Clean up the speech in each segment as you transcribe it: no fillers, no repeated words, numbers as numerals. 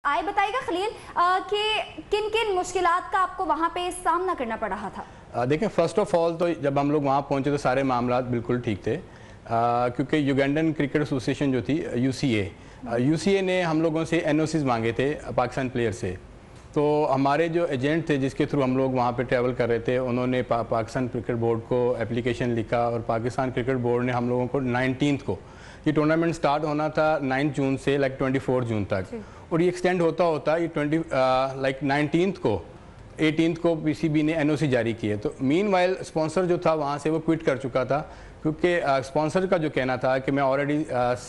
आए। बताइएगा खलील कि किन किन मुश्किलात का आपको वहाँ पे सामना करना पड़ रहा था? देखें, फ़र्स्ट ऑफ ऑल तो जब हम लोग वहाँ पहुँचे तो सारे मामला बिल्कुल ठीक थे, क्योंकि युगांडन क्रिकेट एसोसिएशन जो थी यूसीए ने हम लोगों से एनओसीज मांगे थे पाकिस्तान प्लेयर से। तो हमारे जो एजेंट थे जिसके थ्रू हम लोग वहाँ पे ट्रैवल कर रहे थे, उन्होंने पाकिस्तान क्रिकेट बोर्ड को एप्लीकेशन लिखा और पाकिस्तान क्रिकेट बोर्ड ने हम लोगों को 19 को, ये टूर्नामेंट स्टार्ट होना था 9 जून से 24 जून तक, और ये एक्सटेंड होता होता ये 19 को 18 को पीसीबी ने एनओसी जारी किए। तो मीनवाइल स्पॉन्सर जो था वहाँ से वो क्विट कर चुका था, क्योंकि स्पॉन्सर का जो कहना था कि मैं ऑलरेडी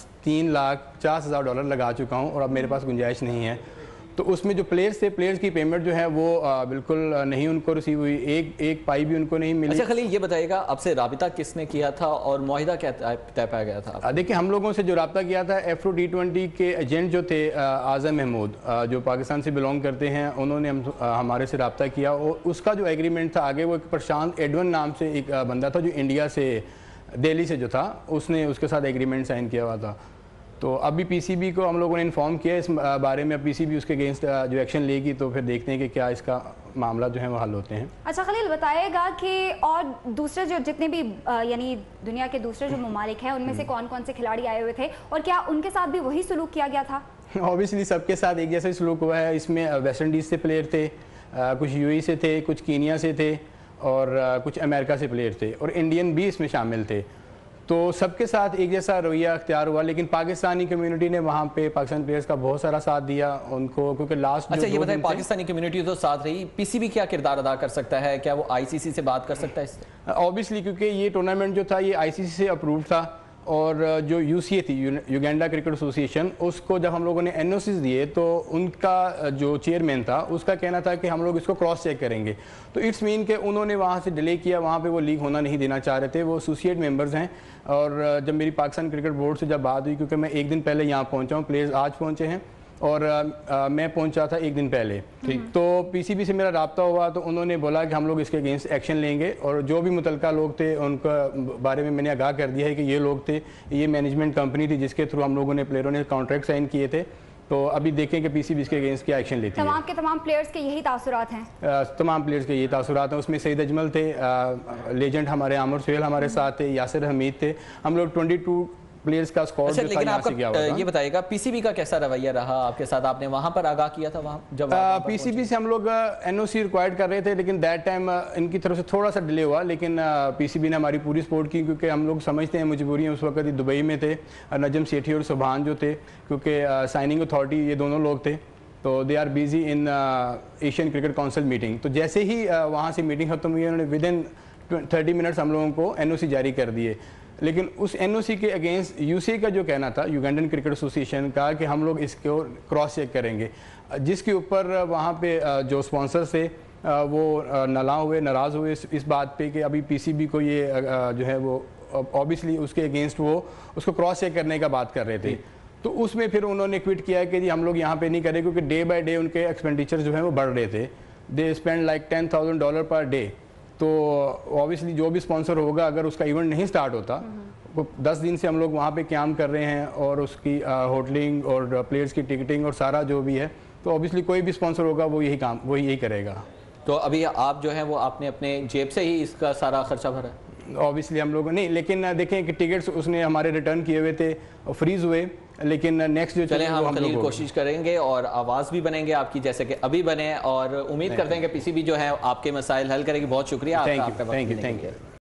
$3,50,000 लगा चुका हूँ और अब मेरे पास गुंजाइश नहीं है। तो उसमें जो प्लेयर्स थे, प्लेयर्स की पेमेंट जो है वो बिल्कुल नहीं उनको रिसीव हुई, एक पाई भी उनको नहीं मिली। अच्छा खलील, ये बताइएगा आपसे राबिता किसने किया था और मुआहिदा क्या तय पाया गया था? देखिए, हम लोगों से जो रब्ता किया था Afro T20 के एजेंट जो थे आज़म महमूद, जो पाकिस्तान से बिलोंग करते हैं, उन्होंने हमारे से रब्ता किया और उसका जो एग्रीमेंट था आगे, वो एक प्रशांत एडवन नाम से एक बंदा था जो इंडिया से, दिल्ली से जो था, उसने उसके साथ एग्रीमेंट साइन किया हुआ था। तो अभी पीसीबी को हम लोगों ने इन्फॉर्म किया इस बारे में, पीसीबी उसके अगेंस्ट जो एक्शन लेगी तो फिर देखते हैं कि क्या इसका मामला जो है वो हल होते हैं। अच्छा खलील, बताइएगा कि और दूसरे जो जितने भी यानी दुनिया के दूसरे जो ममालिक हैं उनमें से कौन कौन से खिलाड़ी आए हुए थे और क्या उनके साथ भी वही सलूक किया गया था? ऑब्वियसली सबके साथ एक जैसा ही सलूक हुआ है। इसमें वेस्ट इंडीज़ से प्लेयर थे, कुछ यूएई से थे, कुछ कीनिया से थे और कुछ अमेरिका से प्लेयर थे और इंडियन भी इसमें शामिल थे। तो सबके साथ एक जैसा रवैया अख्तियार हुआ, लेकिन पाकिस्तानी कम्युनिटी ने वहाँ पे पाकिस्तानी प्लेयर्स का बहुत सारा साथ दिया उनको, क्योंकि लास्ट। अच्छा ये बताएं, पाकिस्तानी कम्युनिटी तो साथ रही, पीसीबी क्या किरदार अदा कर सकता है? क्या वो आईसीसी से बात कर सकता है इससे? ऑब्वियसली, क्योंकि ये टूर्नामेंट जो था ये आईसीसी से अप्रूव्ड था और जो यूसीए थी, युगांडा क्रिकेट एसोसिएशन, उसको जब हम लोगों ने एनओसीज दिए तो उनका जो चेयरमैन था उसका कहना था कि हम लोग इसको क्रॉस चेक करेंगे। तो इट्स मीन के उन्होंने वहाँ से डिले किया, वहाँ पे वो लीग होना नहीं देना चाह रहे थे, वो एसोसिएट मेंबर्स हैं। और जब मेरी पाकिस्तान क्रिकेट बोर्ड से जब बात हुई, क्योंकि मैं एक दिन पहले यहाँ पहुँचा हूँ, प्लेयर्स आज पहुँचे हैं और मैं पहुंचा था एक दिन पहले, तो पीसीबी से मेरा राब्ता हुआ तो उन्होंने बोला कि हम लोग इसके अगेंस्ट एक्शन लेंगे और जो भी मुतलका लोग थे उनका बारे में मैंने आगाह कर दिया है कि ये लोग थे, ये मैनेजमेंट कंपनी थी जिसके थ्रू हम लोगों ने प्लेयरों ने कॉन्ट्रैक्ट साइन किए थे। तो अभी देखें कि पीसीबी इसके अगेंस्ट क्या एक्शन लेती है। तमाम के तमाम प्लेयर्स के यही तासुरात हैं? तमाम प्लेयर्स के यही तासुरात हैं। उसमें सईद अजमल थे, लेजेंड हमारे आमिर सुहेल हमारे साथ थे, यासिर हमीद थे, हम लोग 22 प्लेयर्स का स्क्वाड जो था यहाँ से गया हुआ था। ये बताइएगा पीसीबी का कैसा रवैया रहा आपके साथ? आपने वहाँ पर आगाह किया था? वहाँ जब पीसीबी से हम लोग एनओसी रिक्वायर्ड कर रहे थे, लेकिन दैट टाइम इनकी तरफ से थोड़ा सा डिले हुआ, लेकिन पीसीबी ने हमारी पूरी सपोर्ट की, क्योंकि हम लोग समझते हैं मजबूरियाँ। उस वक्त दुबई में थे नजम सेठी और सुभान जो थे, क्योंकि साइनिंग अथॉरिटी ये दोनों लोग थे, तो they are busy in Asian cricket council meeting. तो जैसे ही वहाँ से मीटिंग खत्म हुई, उन्होंने विदिन 30 मिनट्स हम लोगों को एनओसी जारी कर दिए। लेकिन उस एनओसी के अगेंस्ट यूसीए का जो कहना था, युगांडन क्रिकेट एसोसिएशन का, कि हम लोग इसको क्रॉस चेक करेंगे, जिसके ऊपर वहाँ पे जो स्पॉन्सर्स थे वो नाराज़ हुए इस बात पे कि अभी पीसीबी को ये जो है वो ऑब्वियसली उसके अगेंस्ट वो उसको क्रॉस चेक करने का बात कर रहे थे। तो उसमें फिर उन्होंने ट्वीट किया कि जी हम लोग यहाँ पे नहीं करें, क्योंकि डे बाय डे उनके एक्सपेंडिचर जो है वो बढ़ रहे थे। They spend like $10,000 per day. तो ऑब्वियसली जो भी स्पॉन्सर होगा, अगर उसका इवेंट नहीं स्टार्ट होता, वो 10 दिन से हम लोग वहाँ पे क्याम कर रहे हैं और उसकी होटलिंग और प्लेयर्स की टिकटिंग और सारा जो भी है, तो ऑब्वियसली कोई भी स्पॉन्सर होगा वो यही करेगा। तो अभी आप जो है वो आपने अपने जेब से ही इसका सारा खर्चा भरा? ऑब्वियसली हम लोग नहीं, लेकिन देखें कि टिकट्स उसने हमारे रिटर्न किए हुए थे, फ्रीज हुए, लेकिन नेक्स्ट जो चले हम खलील कोशिश करेंगे और आवाज़ भी बनेंगे आपकी, जैसे कि अभी बने, और उम्मीद करते हैं कि पीसीबी जो है आपके मसाइल हल करेगी। बहुत शुक्रिया आपका। Thank you.